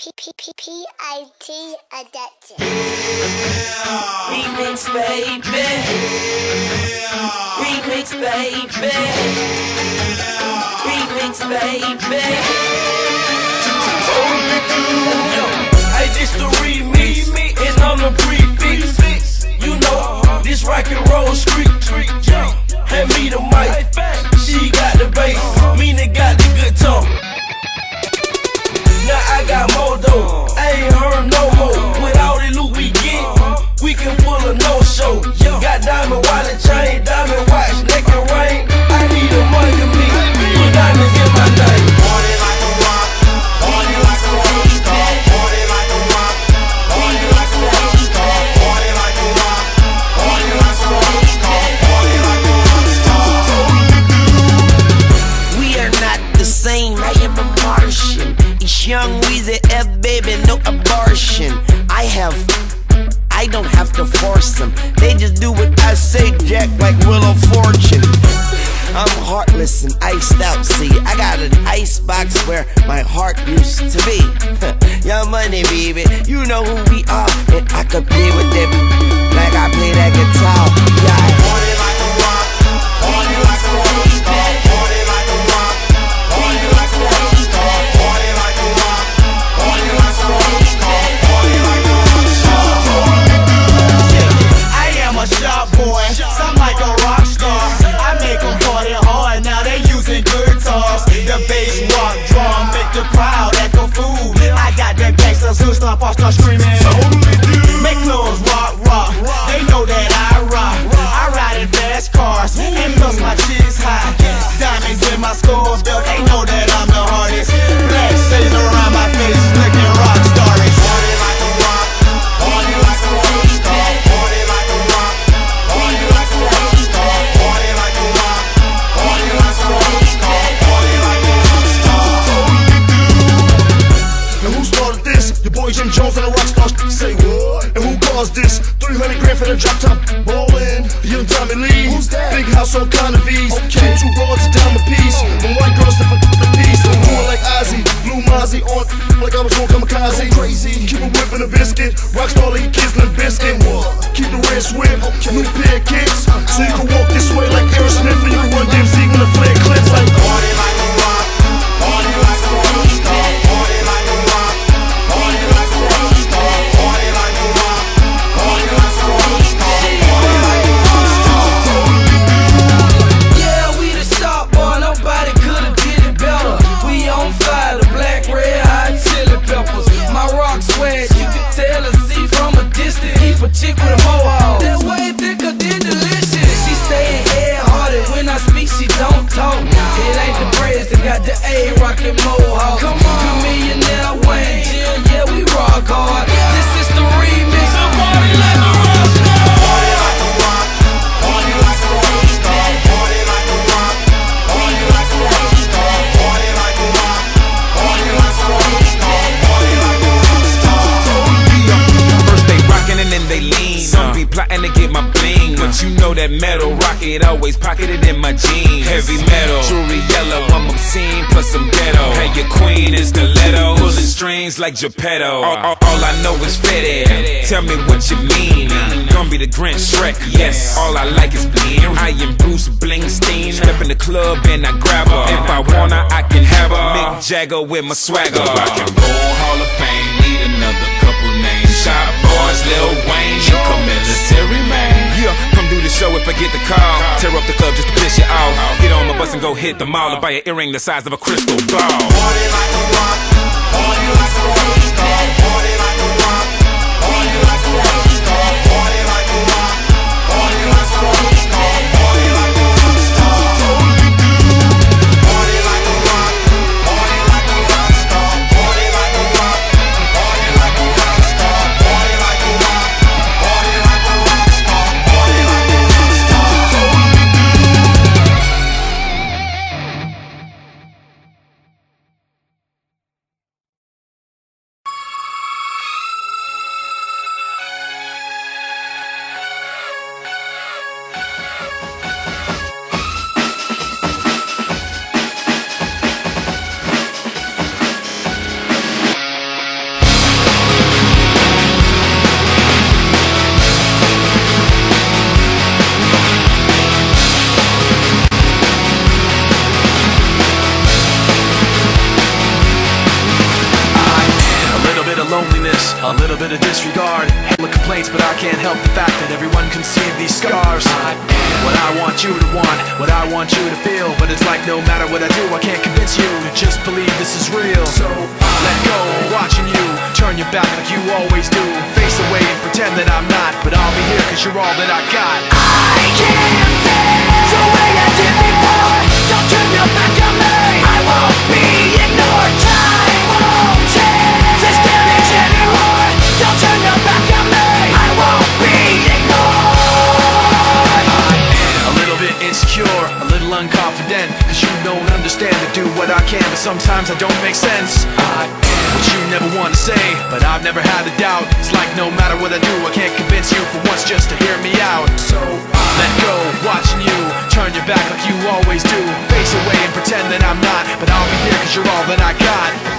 P-I-T adapted. Remix, baby. Remix, baby. Remix, baby. Hey, this the remix, and I'm the prefix. You know, this rock and roll street. Hand me the mic, she got the bass, Mina got the guitar. Now I got more though, I ain't heard no more. With all the loot we get, we can pull a no-show. Got diamond wallet chain, diamond watch, neck and ring. I need a money to me, put diamonds in my name. Party like a rock, party like a rock star. Party like a rock, party like a rock star. Party like a rock, party like a rock star. Party like a rock star. We are not the same, I am a Martian. It's Young Weezy F, baby, no abortion. I don't have to force them. They just do what I say, Jack, like Wheel of Fortune. I'm heartless and iced out, see. I got an ice box where my heart used to be. Young Money, baby, you know who we are. And I could play with them like I play that guitar. Yeah. Party like a rock, party like a rock star. Party like a rock, party like a rock star. Party like a rock, party like a rock star. Party like a rock star. I am a sharp boy, some like a rock star. I make them party hard, now they using guitars. The bass, rock, drum, make the crowd echo fool. I got the gangsters who start screaming. Make clothes rock, they know that I rock. I ride in fast cars, and plus my chicks high. Diamonds in my skull belt, they know that I'm the hardest. Black shades around my face, looking rock starish. Party like a rock, party like a rock star. Party like a rock, party like a rock star. Party like a rock, party like a rock star. Party like a rock star. And who started this? Your boy Jim Jones and the Rockstar. Say what? And who caused this? 300 grand for the drop top. Ballin', young Tommy Lee. Who's that? Big house on Connovies. Okay. 2 rods, a dime a piece. And white girls to the piece. Doing like Ozzy, Blue Mozzie on like I was on kamikaze. Crazy. Keep a whipping a biscuit. Rockstar leave kids in a biscuit. Keep the red swim. New pair of kicks. So you can walk this way like Aerosmith. And you can run DMC when the flare clips like Party like a rock, party like a rock star. Party like a rock, party like a rock star. Party like a rock, party like a rock star. Party like a rock star. Yeah, we the sharp boy, nobody could've did it better. We on fire, the black, red, hot chili peppers. My rock swag, you can tell and see from a distance. Keep a chick with a mohawk, that way thicker than delicious. She stay head-hearted, when I speak she don't talk. It ain't the braids that got the A rockin' mohawk. Come on, Millionaire Wayne, Jill, yeah we rock hard. This is the remix, a party like a rock star. Party like a rock, party like a rock star. Party like a rock, party like a rock star. Party like a rock, party like a rock star. Party like a rock star. First they rockin' and then they lean. Some be plotting to get my bling, but you know that metal rocket always pocketed in my jeans. Heavy metal, jewelry yellow, I'm obscene plus some ghetto. Hey, your queen is stiletto, pulling strings like Geppetto. All I know is Fetty. Tell me what you mean. Gonna be the Grinch Shrek, yes. All I like is bling. I am Bruce Blingstein. Step in the club and I grab her. If I wanna, I can have her. Mick Jagger with my swagger. Rock and Roll Hall of Fame. Need another couple names. Shot Boys, Lil Wayne, you come military man. Yeah, come do the show if I get the call. Tear up the club just to piss you off. Get on my bus and go hit the mall or buy an earring the size of a crystal ball. Party like a rock, party like a rock star. Party like a rock, party like a rock star. Party like a rock, party like a rock star. Party like a rock star. Party like a rock, party like a rock star. Party like a rock, party like a rock star. Party like a rock, party like a rock star. Party like a rock star. A little bit of disregard, hella complaints, but I can't help the fact that everyone can see these scars. I am what I want you to want, what I want you to feel, but it's like no matter what I do, I can't convince you to just believe this is real. So let go, watching you turn your back like you always do. Face away and pretend that I'm not, but I'll be here cause you're all that I got. I can't feel the way I did before. Don't turn your back on me, I won't be ignored. Time won't change this damage anymore. Don't turn your back on me, I won't be ignored. A little bit insecure, a little unconfident, cause you don't understand to do what I can, but sometimes I don't make sense. I am what you never want to say, but I've never had a doubt. It's like no matter what I do, I can't convince you for once just to hear me out. So let go, watching you turn your back like you always do. Face away and pretend that I'm not, but I'll be here cause you're all that I got.